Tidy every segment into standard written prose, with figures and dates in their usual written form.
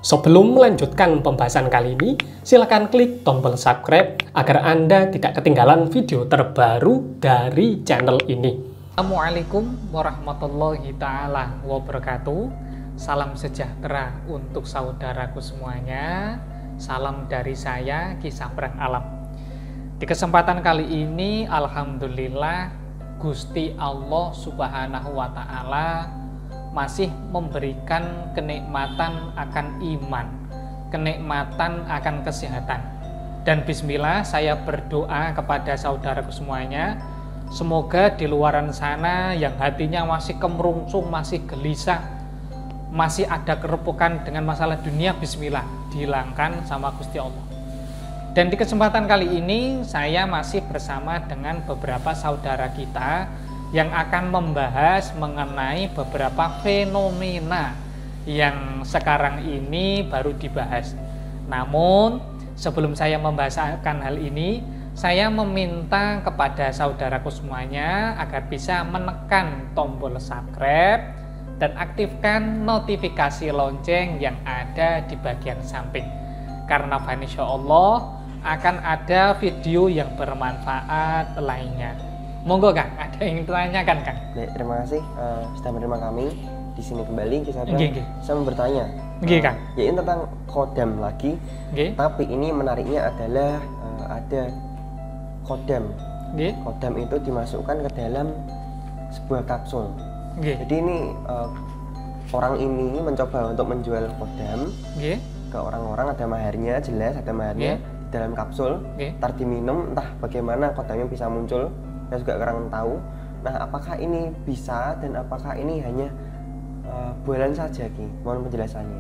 Sebelum melanjutkan pembahasan kali ini, silakan klik tombol subscribe agar Anda tidak ketinggalan video terbaru dari channel ini. Assalamualaikum warahmatullahi ta'ala wabarakatuh. Salam sejahtera untuk saudaraku semuanya. Salam dari saya, Ki Sabrang Alam. Di kesempatan kali ini, alhamdulillah, Gusti Allah Subhanahu wa Ta'ala masih memberikan kenikmatan akan iman, kenikmatan akan kesehatan. Dan bismillah, saya berdoa kepada saudaraku semuanya, semoga di luaran sana yang hatinya masih kemerungsung, masih gelisah, masih ada kerepukan dengan masalah dunia, bismillah, dihilangkan sama Gusti Allah. Dan di kesempatan kali ini, saya masih bersama dengan beberapa saudara kita yang akan membahas mengenai beberapa fenomena yang sekarang ini baru dibahas. Namun, sebelum saya membahaskan hal ini, saya meminta kepada saudaraku semuanya agar bisa menekan tombol subscribe dan aktifkan notifikasi lonceng yang ada di bagian samping. Karena insya Allah akan ada video yang bermanfaat lainnya. Monggo Kang, ada yang ditanyakan Kang? Baik, terima kasih sudah menerima kami di sini kembali. Saya mau bertanya, Kang. Ya ini tentang kodam lagi. Tapi ini menariknya adalah ada kodam. Kodam itu dimasukkan ke dalam sebuah kapsul. Jadi ini orang ini mencoba untuk menjual kodam ke orang-orang, ada maharnya, jelas ada maharnya di dalam kapsul. Ntar diminum, entah bagaimana kodamnya bisa muncul. Saya juga kurang tahu. Nah, apakah ini bisa dan apakah ini hanya bualan saja, Ki? Mohon penjelasannya.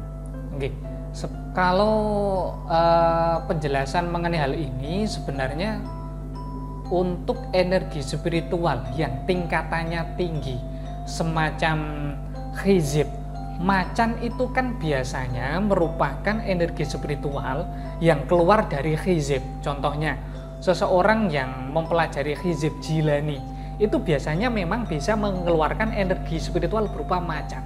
Kalau penjelasan mengenai hal ini sebenarnya untuk energi spiritual yang tingkatannya tinggi, semacam khizib, macan itu kan biasanya merupakan energi spiritual yang keluar dari khizib. Contohnya, seseorang yang mempelajari khizib jilani itu biasanya memang bisa mengeluarkan energi spiritual berupa macan.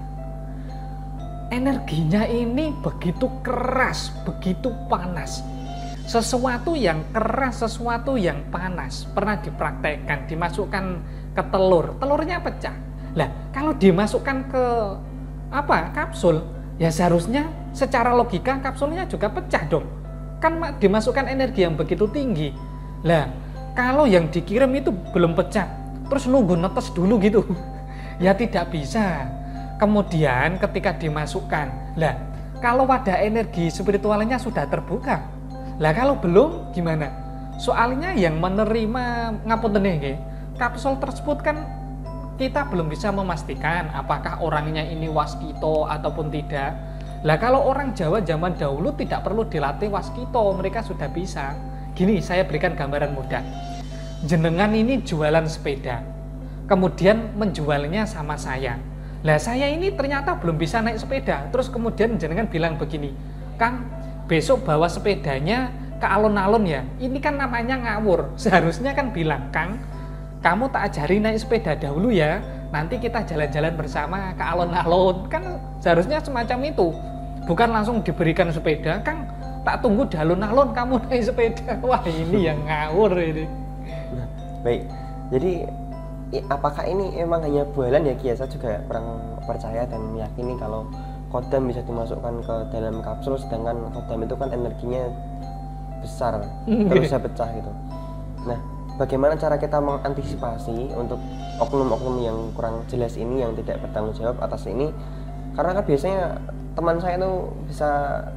Energinya ini begitu keras, begitu panas. Sesuatu yang keras, sesuatu yang panas pernah dipraktekkan, dimasukkan ke telur, telurnya pecah. Lah, kalau dimasukkan ke kapsul, ya seharusnya secara logika kapsulnya juga pecah dong. Kan dimasukkan energi yang begitu tinggi. Lah, kalau yang dikirim itu belum pecah, terus nunggu netes dulu gitu, ya tidak bisa. Kemudian ketika dimasukkan, lah kalau wadah energi spiritualnya sudah terbuka, lah kalau belum gimana? Soalnya yang menerima ngapunten nggih, kapsul tersebut kan kita belum bisa memastikan apakah orangnya ini waskito ataupun tidak. Lah kalau orang Jawa zaman dahulu tidak perlu dilatih waskito, mereka sudah bisa. Gini, saya berikan gambaran mudah. Jenengan ini jualan sepeda, kemudian menjualnya sama saya. Lah saya ini ternyata belum bisa naik sepeda. Terus kemudian jenengan bilang begini, Kang, besok bawa sepedanya ke alun-alun ya. Ini kan namanya ngawur. Seharusnya kan bilang, Kang, kamu tak ajari naik sepeda dahulu ya. Nanti kita jalan-jalan bersama ke alun-alun. Kan seharusnya semacam itu. Bukan langsung diberikan sepeda, Kang, tak tunggu di alun-alun kamu naik sepeda. Wah, ini yang ngawur ini. Nah, baik. Jadi apakah ini emang hanya bualan ya, Ki? Saya juga kurang percaya dan meyakini kalau kodam bisa dimasukkan ke dalam kapsul, sedangkan kodam itu kan energinya besar, terus bisa pecah gitu. Nah, bagaimana cara kita mengantisipasi untuk oknum-oknum yang kurang jelas ini, yang tidak bertanggung jawab atas ini? Karena kan biasanya teman saya tuh bisa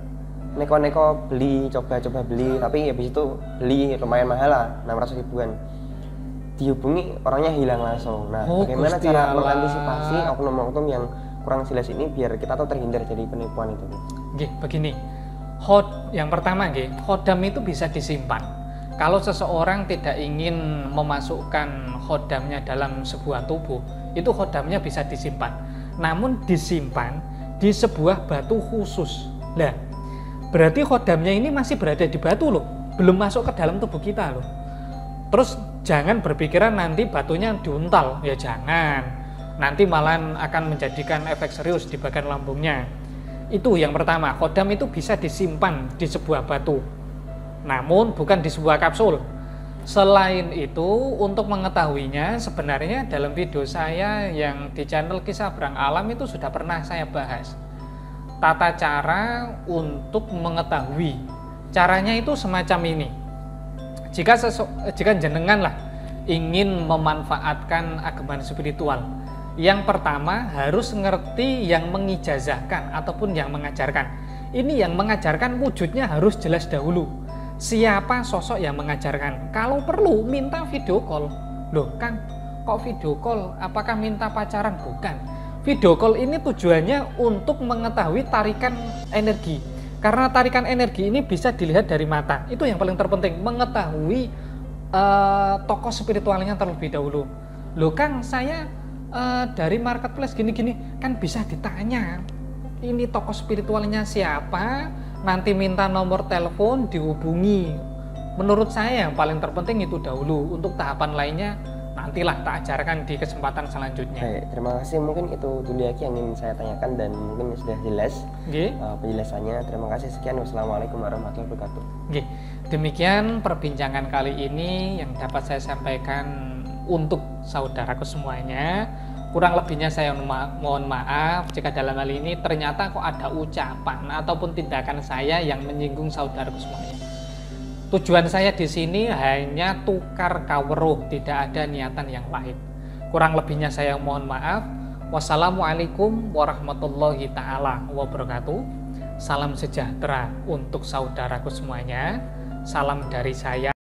neko-neko beli, coba-coba beli, tapi habis itu beli lumayan mahal lah, 600 ribuan. Dihubungi, orangnya hilang langsung. Nah, bagaimana cara mengantisipasi oknum-oknum yang kurang jelas ini biar kita tuh terhindar dari penipuan itu? Begini, yang pertama khodam itu bisa disimpan. Kalau seseorang tidak ingin memasukkan khodamnya dalam sebuah tubuh, itu khodamnya bisa disimpan. Namun disimpan di sebuah batu khusus. Lah, berarti khodamnya ini masih berada di batu loh, belum masuk ke dalam tubuh kita loh. Terus jangan berpikiran nanti batunya diuntal, ya jangan. Nanti malah akan menjadikan efek serius di bagian lambungnya. Itu yang pertama, khodam itu bisa disimpan di sebuah batu, namun bukan di sebuah kapsul. Selain itu, untuk mengetahuinya, sebenarnya dalam video saya yang di channel Kisah Berang Alam itu sudah pernah saya bahas tata cara untuk mengetahui. Caranya itu semacam ini. Jika jenengan lah ingin memanfaatkan agama spiritual, yang pertama harus ngerti yang mengijazahkan ataupun yang mengajarkan. Ini yang mengajarkan wujudnya harus jelas dahulu. Siapa sosok yang mengajarkan? Kalau perlu minta video call. Loh Kang, kok video call? Apakah minta pacaran? Bukan. Video call ini tujuannya untuk mengetahui tarikan energi. Karena tarikan energi ini bisa dilihat dari mata. Itu yang paling terpenting, mengetahui tokoh spiritualnya terlebih dahulu. Loh Kang, saya dari marketplace gini-gini, kan bisa ditanya. Ini tokoh spiritualnya siapa? Nanti minta nomor telepon, dihubungi. Menurut saya yang paling terpenting itu dahulu. Untuk tahapan lainnya nantilah tak ajarkan di kesempatan selanjutnya. Baik, terima kasih. Mungkin itu dulu yang ingin saya tanyakan dan mungkin sudah jelas penjelasannya. Terima kasih, sekian. Wassalamualaikum warahmatullahi wabarakatuh. Demikian perbincangan kali ini yang dapat saya sampaikan untuk saudaraku semuanya. Kurang lebihnya saya mohon maaf jika dalam hal ini ternyata kok ada ucapan ataupun tindakan saya yang menyinggung saudaraku semuanya. Tujuan saya di sini hanya tukar kawruh, tidak ada niatan yang lain. Kurang lebihnya saya mohon maaf. Wassalamualaikum warahmatullahi taala wabarakatuh. Salam sejahtera untuk saudaraku semuanya. Salam dari saya.